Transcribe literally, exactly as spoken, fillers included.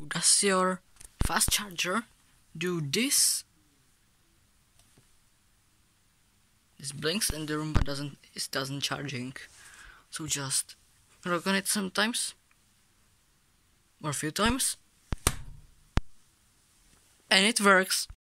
does your fast charger do this? This blinks and the Roomba doesn't it doesn't charging. So just rock on it sometimes or a few times and it works.